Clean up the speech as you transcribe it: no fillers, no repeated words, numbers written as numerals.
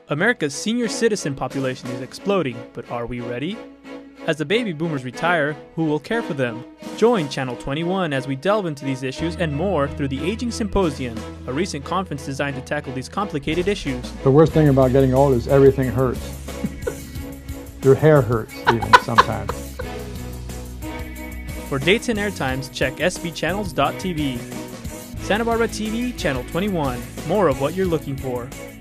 America's senior citizen population is exploding, but are we ready? As the baby boomers retire, who will care for them? Join Channel 21 as we delve into these issues and more through the Aging Symposium, a recent conference designed to tackle these complicated issues. The worst thing about getting old is everything hurts. Your hair hurts even sometimes. For dates and airtimes, check sbchannels.tv. Santa Barbara TV, Channel 21. More of what you're looking for.